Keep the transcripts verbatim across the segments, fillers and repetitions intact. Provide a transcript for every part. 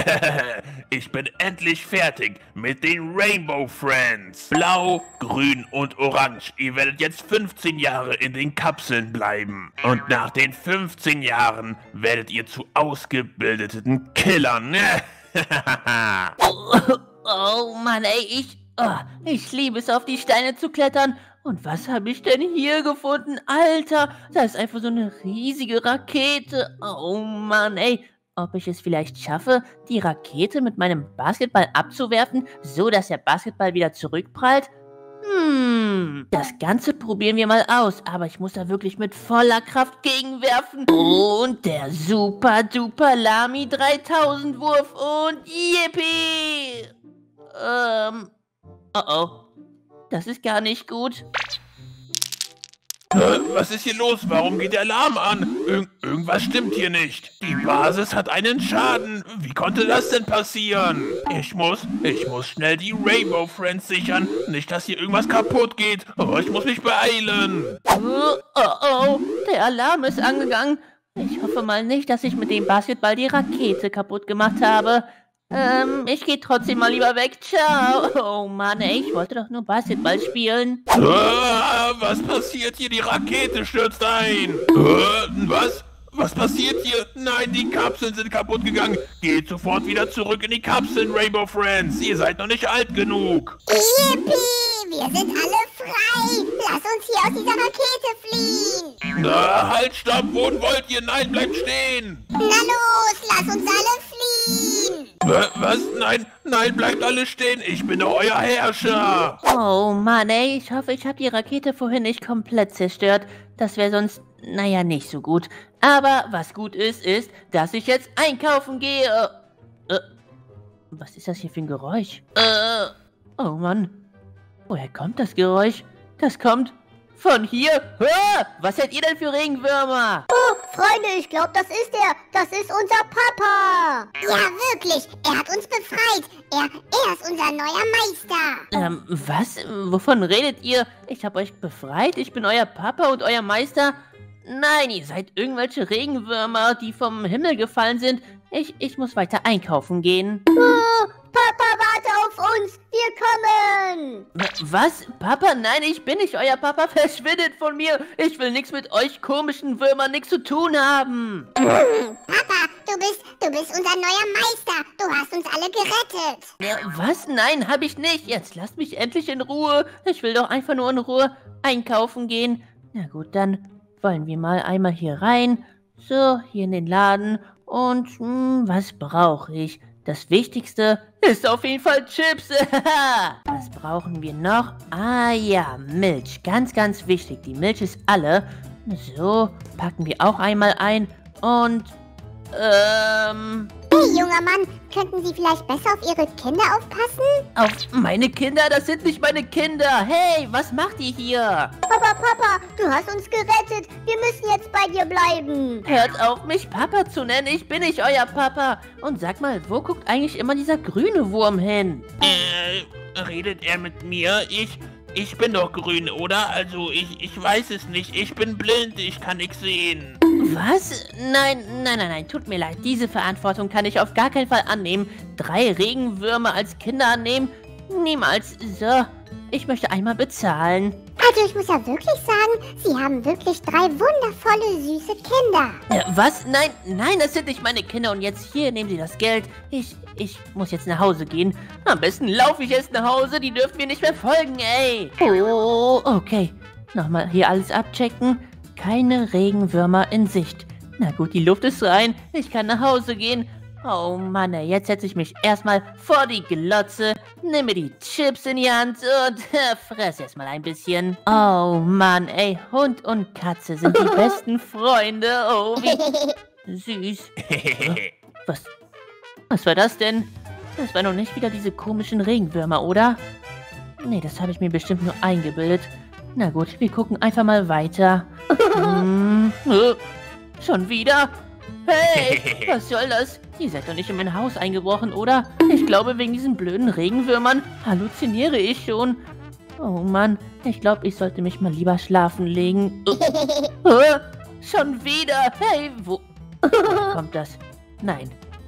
Ich bin endlich fertig mit den Rainbow Friends. Blau, grün und orange. Ihr werdet jetzt fünfzehn Jahre in den Kapseln bleiben. Und nach den fünfzehn Jahren werdet ihr zu ausgebildeten Killern. oh, oh Mann, ey, ich, oh, ich liebe es, auf die Steine zu klettern. Und was habe ich denn hier gefunden? Alter, da ist einfach so eine riesige Rakete. Oh Mann, ey. Ob ich es vielleicht schaffe, die Rakete mit meinem Basketball abzuwerfen, so dass der Basketball wieder zurückprallt? Hm, das Ganze probieren wir mal aus, aber ich muss da wirklich mit voller Kraft gegenwerfen. Und der super duper Lamy dreitausend Wurf und yippie! Ähm, oh oh, das ist gar nicht gut. Äh, was ist hier los? Warum geht der Alarm an? Ir irgendwas stimmt hier nicht. Die Basis hat einen Schaden. Wie konnte das denn passieren? Ich muss, ich muss schnell die Rainbow Friends sichern. Nicht, dass hier irgendwas kaputt geht. Oh, ich muss mich beeilen. Oh, oh, oh, der Alarm ist angegangen. Ich hoffe mal nicht, dass ich mit dem Basketball die Rakete kaputt gemacht habe. Ähm, ich gehe trotzdem mal lieber weg. Ciao. Oh Mann, ey, ich wollte doch nur Basketball spielen. Ah, was passiert hier? Die Rakete stürzt ein. Ah, was? Was passiert hier? Nein, die Kapseln sind kaputt gegangen. Geht sofort wieder zurück in die Kapseln, Rainbow Friends. Ihr seid noch nicht alt genug. Yippie, wir sind alle frei. Lass uns hier aus dieser Rakete fliehen. Na, halt, stopp. Wohin wollt ihr? Nein, bleibt stehen. Na los, lass uns alle fliehen. Was? Nein, nein, bleibt alle stehen. Ich bin doch euer Herrscher. Oh Mann, ey, ich hoffe, ich habe die Rakete vorhin nicht komplett zerstört. Das wäre sonst, naja, nicht so gut. Aber was gut ist, ist, dass ich jetzt einkaufen gehe. Äh, was ist das hier für ein Geräusch? Äh, oh Mann. Woher kommt das Geräusch? Das kommt von hier. Ah, was seid ihr denn für Regenwürmer? Oh, Freunde, ich glaube, das ist er. Das ist unser Papa. Ja, wirklich. Er hat uns befreit. Er, er ist unser neuer Meister. Ähm, was? Wovon redet ihr? Ich habe euch befreit? Ich bin euer Papa und euer Meister? Nein, ihr seid irgendwelche Regenwürmer, die vom Himmel gefallen sind. Ich, ich muss weiter einkaufen gehen. Oh, Papa, warte auf uns. Wir kommen. Was? Papa? Nein, ich bin nicht euer Papa. Verschwindet von mir. Ich will nichts mit euch komischen Würmern nichts zu tun haben. Papa, du bist, du bist unser neuer Meister. Du hast uns alle gerettet. Ja, was? Nein, habe ich nicht. Jetzt lasst mich endlich in Ruhe. Ich will doch einfach nur in Ruhe einkaufen gehen. Na gut, dann wollen wir mal einmal hier rein. So, hier in den Laden. Und hm, was brauche ich? Das Wichtigste ist auf jeden Fall Chips. Was brauchen wir noch? Ah ja, Milch. Ganz, ganz wichtig. Die Milch ist alle. So, packen wir auch einmal ein. Und, ähm... Hey, junger Mann, könnten Sie vielleicht besser auf Ihre Kinder aufpassen? Auf meine Kinder? Das sind nicht meine Kinder. Hey, was macht ihr hier? Papa, Papa, du hast uns gerettet. Wir müssen jetzt bei dir bleiben. Hört auf, mich Papa zu nennen. Ich bin nicht euer Papa. Und sag mal, wo guckt eigentlich immer dieser grüne Wurm hin? Äh, redet er mit mir? Ich, ich bin doch grün, oder? Also, ich, ich weiß es nicht. Ich bin blind, ich kann nichts sehen. Was? Nein, nein, nein, nein, tut mir leid. Diese Verantwortung kann ich auf gar keinen Fall annehmen. Drei Regenwürmer als Kinder annehmen? Niemals. So, ich möchte einmal bezahlen. Also ich muss ja wirklich sagen, Sie haben wirklich drei wundervolle, süße Kinder. Äh, was? Nein, nein, das sind nicht meine Kinder. Und jetzt hier, nehmen Sie das Geld. Ich, ich muss jetzt nach Hause gehen. Am besten laufe ich jetzt nach Hause. Die dürfen mir nicht mehr folgen, ey. Oh, okay. Nochmal hier alles abchecken. Keine Regenwürmer in Sicht. Na gut, die Luft ist rein. Ich kann nach Hause gehen. Oh Mann, ey, jetzt setze ich mich erstmal vor die Glotze, nehme die Chips in die Hand und äh, fress erstmal ein bisschen. Oh Mann, ey, Hund und Katze sind die besten Freunde. Oh, wie süß. Was, was war das denn? Das waren doch nicht wieder diese komischen Regenwürmer, oder? Nee, das habe ich mir bestimmt nur eingebildet. Na gut, wir gucken einfach mal weiter. Hm, äh, schon wieder? Hey, was soll das? Ihr seid doch nicht in mein Haus eingebrochen, oder? Ich glaube, wegen diesen blöden Regenwürmern halluziniere ich schon. Oh Mann, ich glaube, ich sollte mich mal lieber schlafen legen. Äh, äh, schon wieder? Hey, wo kommt das? Nein,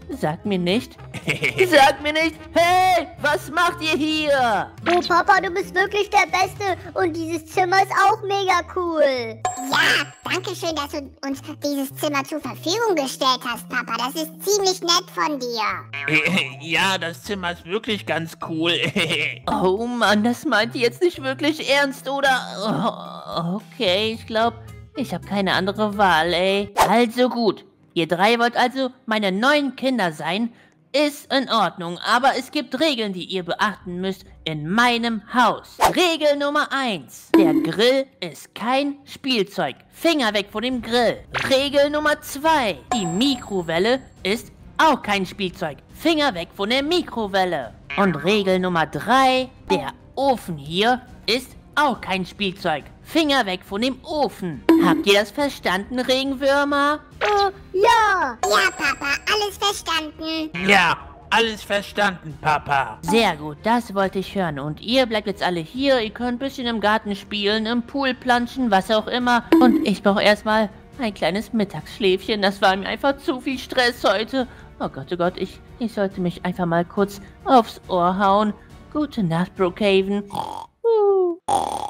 Sag mir nicht. Sag mir nicht. Hey, was macht ihr hier? Oh, Papa, du bist wirklich der Beste. Und dieses Zimmer ist auch mega cool. Ja, danke schön, dass du uns dieses Zimmer zur Verfügung gestellt hast, Papa. Das ist ziemlich nett von dir. Ja, das Zimmer ist wirklich ganz cool. Oh Mann, das meint ihr jetzt nicht wirklich ernst, oder? Oh, okay, ich glaube, ich habe keine andere Wahl, ey. Also gut. Ihr drei wollt also meine neuen Kinder sein? Ist in Ordnung, aber es gibt Regeln, die ihr beachten müsst in meinem Haus. Regel Nummer eins. Der Grill ist kein Spielzeug. Finger weg von dem Grill. Regel Nummer zwei. Die Mikrowelle ist auch kein Spielzeug. Finger weg von der Mikrowelle. Und Regel Nummer drei. Der Ofen hier ist auch kein Spielzeug. Finger weg von dem Ofen. Habt ihr das verstanden, Regenwürmer? Oh, ja. Ja, Papa, alles verstanden. Ja, alles verstanden, Papa. Sehr gut, das wollte ich hören. Und ihr bleibt jetzt alle hier. Ihr könnt ein bisschen im Garten spielen, im Pool planschen, was auch immer. Und ich brauche erstmal ein kleines Mittagsschläfchen. Das war mir einfach zu viel Stress heute. Oh Gott, oh Gott, ich, ich sollte mich einfach mal kurz aufs Ohr hauen. Gute Nacht, Brookhaven. Uh.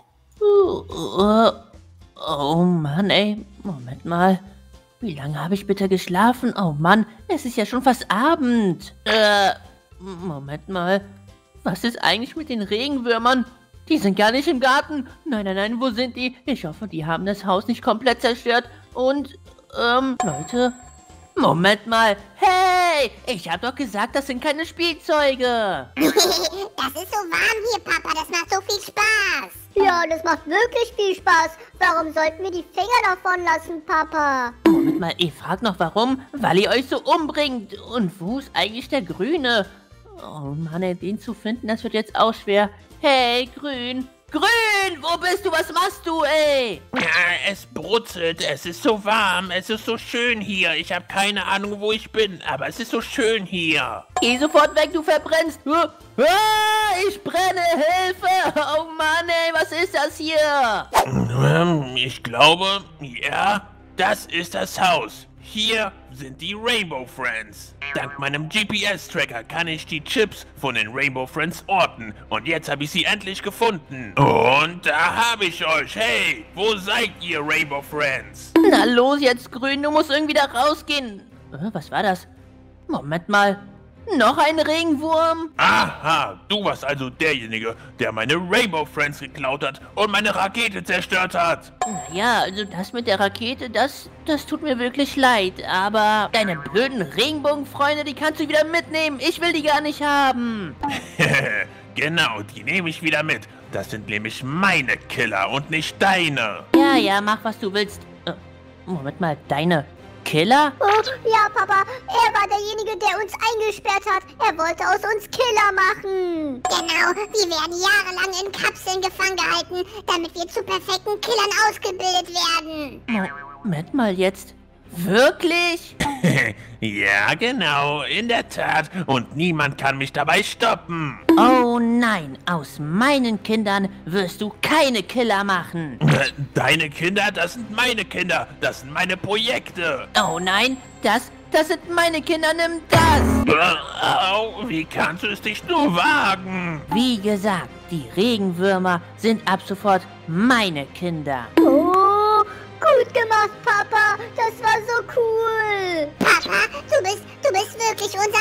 Uh, uh, oh Mann, ey. Moment mal. Wie lange habe ich bitte geschlafen? Oh Mann, es ist ja schon fast Abend. Äh, Moment mal. Was ist eigentlich mit den Regenwürmern? Die sind gar nicht im Garten. Nein, nein, nein, wo sind die? Ich hoffe, die haben das Haus nicht komplett zerstört. Und, ähm, Leute... Moment mal. Hey, ich habe doch gesagt, das sind keine Spielzeuge. Das ist so warm hier, Papa. Das macht so viel Spaß. Ja, das macht wirklich viel Spaß. Warum sollten wir die Finger davon lassen, Papa? Moment mal, ihr fragt noch warum? Weil ihr euch so umbringt. Und wo ist eigentlich der Grüne? Oh Mann, ey, den zu finden, das wird jetzt auch schwer. Hey, Grün. Grün, wo bist du? Was machst du, ey? Ja, es brutzelt, es ist so warm, es ist so schön hier. Ich habe keine Ahnung, wo ich bin, aber es ist so schön hier. Geh sofort weg, du verbrennst. Ah, ich brenne, Hilfe. Oh Mann, ey, was ist das hier? Ähm, ich glaube, ja, das ist das Haus. Hier sind die Rainbow Friends. Dank meinem G P S-Tracker kann ich die Chips von den Rainbow Friends orten. Und jetzt habe ich sie endlich gefunden. Und da habe ich euch. Hey, wo seid ihr, Rainbow Friends? Na los jetzt, Grün, du musst irgendwie da rausgehen. Äh, was war das? Moment mal. Noch ein Regenwurm? Aha, du warst also derjenige, der meine Rainbow Friends geklaut hat und meine Rakete zerstört hat. Naja, also das mit der Rakete, das, das tut mir wirklich leid. Aber deine blöden Regenbogenfreunde, die kannst du wieder mitnehmen. Ich will die gar nicht haben. Genau, die nehme ich wieder mit. Das sind nämlich meine Killer und nicht deine. Ja, ja, mach was du willst. Äh, Moment mal, deine Killer? Oh, ja, Papa. Er war derjenige, der uns eingesperrt hat. Er wollte aus uns Killer machen. Genau. Wir werden jahrelang in Kapseln gefangen gehalten, damit wir zu perfekten Killern ausgebildet werden. Moment mal jetzt. Wirklich? Ja, genau, in der Tat. Und niemand kann mich dabei stoppen. Oh nein, aus meinen Kindern wirst du keine Killer machen. Deine Kinder, das sind meine Kinder. Das sind meine Projekte. Oh nein, das, das sind meine Kinder, nimm das. Au, wie kannst du es dich nur wagen? Wie gesagt, die Regenwürmer sind ab sofort meine Kinder. Oh, gut gemacht, Papa. Das war so cool. Papa, du bist, du bist wirklich unser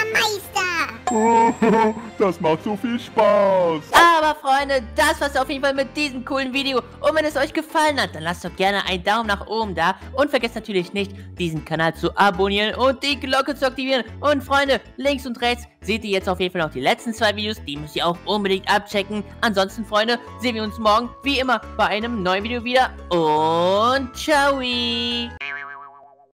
Meister. Das macht so viel Spaß. Aber Freunde, das war's auf jeden Fall mit diesem coolen Video. Und wenn es euch gefallen hat, dann lasst doch gerne einen Daumen nach oben da. Und vergesst natürlich nicht, diesen Kanal zu abonnieren und die Glocke zu aktivieren. Und Freunde, links und rechts seht ihr jetzt auf jeden Fall noch die letzten zwei Videos. Die müsst ihr auch unbedingt abchecken. Ansonsten, Freunde, sehen wir uns morgen wie immer bei einem neuen Video wieder. Und ciao!